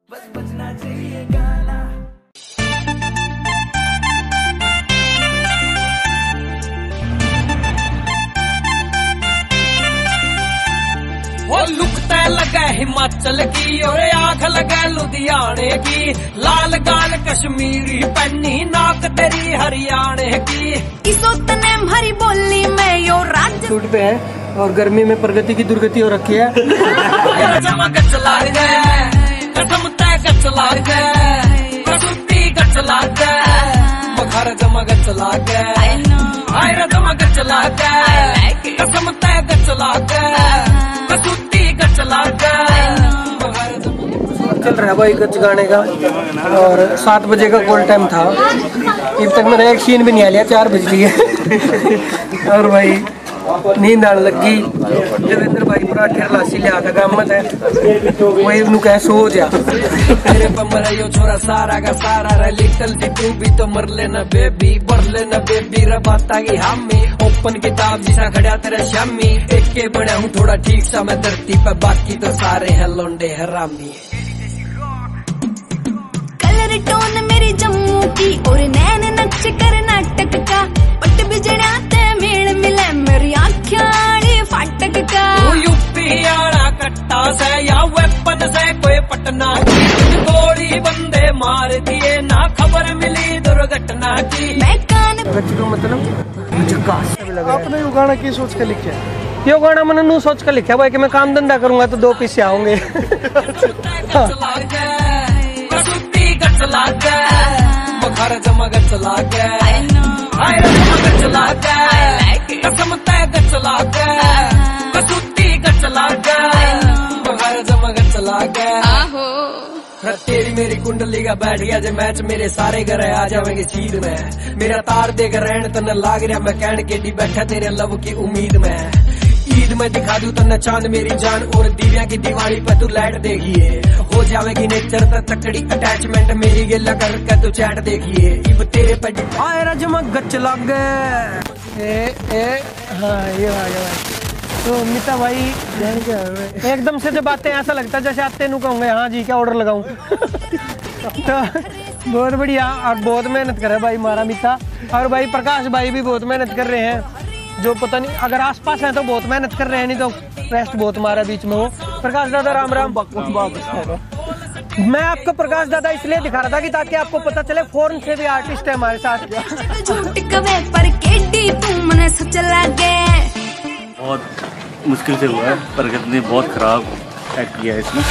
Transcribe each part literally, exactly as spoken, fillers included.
बस बजना चाहिए गाना। वो लुकता लगा हिमाचल की और आंख लगा लुधियाने की, लाल गाल कश्मीरी पन्नी नाक तेरी हरियाणा की। इस उतने हरी बोली में यो राज्य सूट पे है और गर्मी में प्रगति की दुर्गति हो रखी है। चला कसम तय चला कसुती चला बखार जमा चला आयरा जमा चला कसम तय चला कसुती चला चल रहा है भाई गच गाने का और सात बजे का कॉल टाइम था, अब तक मैंने एक सीन भी नहीं आ लिया, चार बज रही है और भाई नींद आने लगी। देवेंद्र भाई पराठे लासी लिया था गामत है वही उन्होंने कह सो जा तेरे पर यो छोरा सारा का सारा रे लिटल सी तू भी तो मर लेना बेबी बढ़ लेना बेबी रबाता की हामी ओपन किताब जिसा खड़ा तेरा शामी एक के बड़ा हूँ थोड़ा ठीक सा मैं धरती पे बाकी तो सारे है लोंडे हरामी। कलर टोन मेरी जम्मू की और नैन नक्श कर्नाटक का पट बिजड़ा ते मेल मिले मेरी आँखियाँ फाटक का। तू यूपी आड़ा कट्टा से या वेपन से कोई पटना की गोली बंदे मार दिए ना खबर मिली दुर्घटना की। मैं कान मतलब झकास आपने ये गाना की सोच के लिखा है? यो गाना मैंने नू सोच कर लिखा भाई कि मैं काम धंधा करूंगा तो दो पैसे आओगे। बखार जमा चला चला कसम तय चला कसुती चला बखार जमा चला तेरी मेरी कुंडली का बैठ गया जे मैच मेरे सारे घर आ जावेंगे सीध में मेरा तार देकर रहन तन लाग रहा मैं कहन के डी बैठा तेरे लव की उम्मीद में ईद में दिखा दूं तन्ने चांद मेरी जान और दिव्या की दिवाली पे तू लाइट देखिए हो जावेगी नेचर पे तकड़ी अटैचमेंट मेरी गिला कर के तू चैट देखिए इब तेरे पे आए रजमा गच लग गए ए ए हाँ ये आ गया तो मिता भाई एकदम से जब आते हैं ऐसा लगता है जैसे आते नु कहूँगे हाँ जी क्या ऑर्डर लगाऊं। तो बहुत बढ़िया और बहुत मेहनत करे भाई हमारा मिता और भाई प्रकाश भाई भी बहुत मेहनत कर रहे हैं जो पता नहीं अगर आसपास है तो बहुत मेहनत कर रहे हैं नहीं तो रेस्ट बहुत हमारा बीच में हो। प्रकाश दादा राम राम। मैं आपको प्रकाश दादा इसलिए दिखा रहा था कि ताकि आपको पता चले फॉरेन से भी आर्टिस्ट है हमारे साथ। पर केडी तुमने सच लगे बहुत मुश्किल से हुआ है पर कितनी बहुत खराब एक्ट किया है इसमें।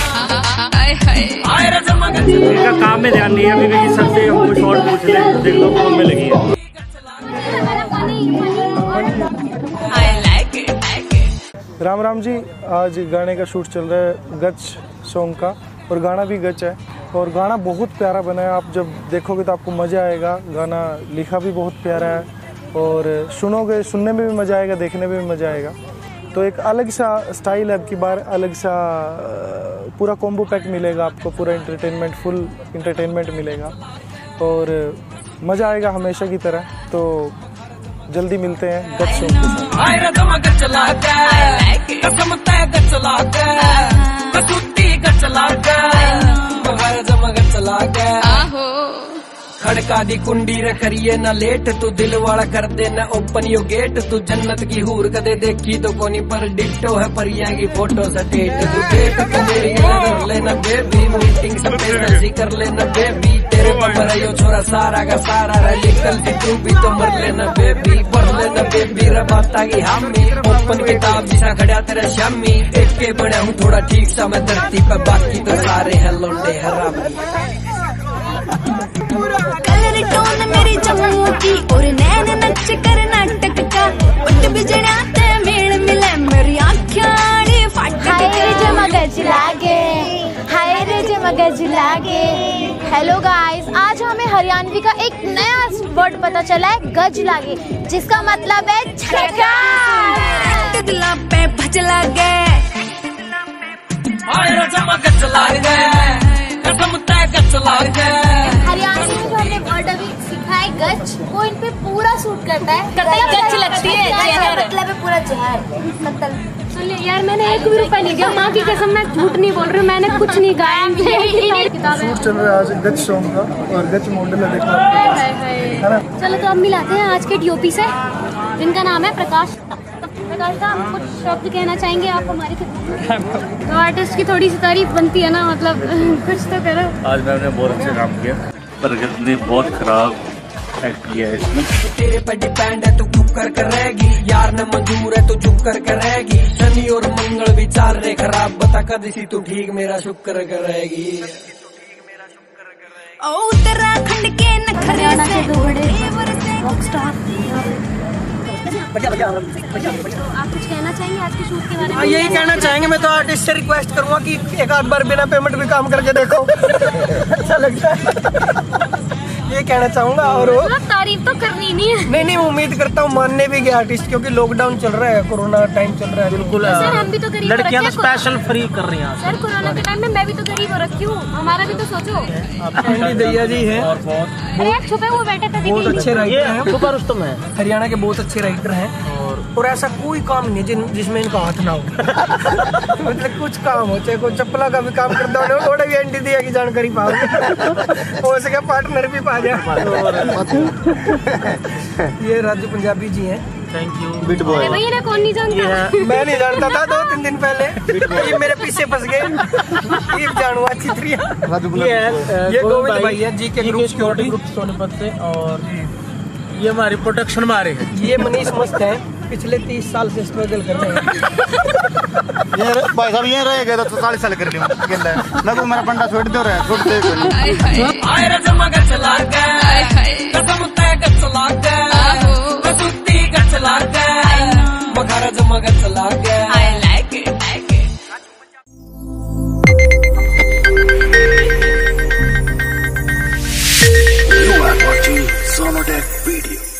इनका काम में ध्यान नहीं है अभी भी सबसे हमको शॉर्ट पूछ ले देख लो फोन में लगी है। राम राम जी, आज गाने का शूट चल रहा है गच सॉन्ग का और गाना भी गच है और गाना बहुत प्यारा बना है। आप जब देखोगे तो आपको मज़ा आएगा। गाना लिखा भी बहुत प्यारा है और सुनोगे सुनने में भी मज़ा आएगा देखने में भी मज़ा आएगा। तो एक अलग सा स्टाइल है अब की बार, अलग सा पूरा कॉम्बो पैक मिलेगा आपको, पूरा इंटरटेनमेंट फुल इंटरटेनमेंट मिलेगा और मज़ा आएगा हमेशा की तरह। तो जल्दी मिलते हैं गच सॉन्ग के साथ। खड़का दी कुंडी रखरिए न लेट तू दिल वाला कर दे न ओपन यो गेट तू जन्नत की हूर कदे देखी तो कोनी पर डिक्टो है परिया की फोटो सटेट तू देख तो मेरी कर लेना बेबी मीटिंग स्पेशल सी कर लेना बेबी तेरे पर यो छोरा सारा का सारा रे निकल दी तू भी तो मर लेना बेबी बढ़ लेना बेबी रबाता की हामी ओपन किताब जिसा खड़ा तेरा शामी एक के बड़ा हूँ थोड़ा ठीक सा मैं धरती पे बाकी तो सारे है लोंडे हरामी। कलर टोन मेरी जम्मू की और नैन नक्श कर्नाटक का पट बिजड़ा ते मेल मिले मेरी आँखियाँ फाटक का। हाय रे जे मगज लागे, हाय रे जे मगज लागे। हेलो गाइस, आज हमें हरियाणवी का एक नया वर्ड पता चला है गज लागे, जिसका मतलब है छक्का। दिला पे भज लागे हरियाणवी में जो हमने वर्ड अभी सीखा है गज, वो इन पे पूरा सूट करता है, गच लगती है, जहर। मतलब है पूरा जहर कत्ल। सुन यार, मैंने एक भी रुपया नहीं दिया, माँ की कसम, मैं झूठ नहीं बोल रही हूँ, मैंने कुछ नहीं गाया। किताब शूट चल रहा है आज गच सॉन्ग का और गच मॉडल है, देखो है ना। चलो तो अब मिलाते हैं आज के डीओपी से, जिनका नाम है प्रकाश। प्रकाश साहब, कुछ शब्द कहना चाहेंगे आप हमारी तो आर्टिस्ट की थोड़ी सी तारीफ बनती है ना, मतलब कुछ तो करो। आज मैंने बहुत अच्छा काम किया, प्रगति ने बहुत खराब एक्ट किया है इसमें। तेरे पे डिपेंड है, तू चुप कर कर रहेगी, यार न मंजूर है तो चुप कर कर रहेगी। शनि और मंगल विचार रे खराब, बता कद सी तू ठीक मेरा शुक्र कर रहेगी। ओ उत्तराखंड के नखरे से रॉकस्टार। आप कुछ कहना चाहेंगे आज के शूट के बारे में? यही कहना चाहेंगे, मैं तो आर्टिस्ट से रिक्वेस्ट करूंगा कि एक आध बार बिना पेमेंट भी काम करके देखो। अच्छा लगता है, ये कहना चाहूंगा। और वो तारीफ तो करनी नहीं है। नहीं नहीं, उम्मीद करता हूँ मानने भी गए आर्टिस्ट, क्योंकि लॉकडाउन चल रहा है, कोरोना टाइम चल रहा है। बिल्कुल सर, हम भी तो गरीब लड़कियां तो स्पेशल फ्री कर रही हैं सर। कोरोना के टाइम में मैं भी तो गरीब हो रखी हूँ, हमारा भी तो सोचो। दैया जी है, और बहुत अरे छुपे हुए बैठे थे, बहुत अच्छे राइटर हैं, सुपर रुस्तम है, हरियाणा के बहुत अच्छे राइटर हैं। और ऐसा कोई काम नहीं है जिन जिसमें इनका हाथ ना हो। मतलब कुछ काम हो, चाहे कोई चप्पला का भी काम करता हो, थोड़ा भी एंटी दिया की जानकारी पाओ, हो सके पार्टनर भी पा जाए। ये राजू पंजाबी जी हैं। Thank you. बिट बॉय भैया ना कौन नहीं जानता, मैं नहीं जानता था, दो तीन दिन पहले ये मेरे पीछे फंस गए। ये जानू अच्छी तरह। ये ये गोविंद भाई है जी के ग्रुप सिक्योरिटी ग्रुप सोनीपत से, और ये हमारी प्रोटेक्शन में आ रहे हैं। ये मनीष मस्त है, पिछले तीस साल से स्ट्रगल कर रहे हैं। ये भाई साहब ये रह गए तो चालीस साल कर लिया ना, तो मेरा पंडा छोड़ दो रहे छोड़ दे। आए रजम गच लाग कदम तय गच लाग कसुती गच लाग मगर रजम गच लाग। I like it like it. You are watching Sonotech Video.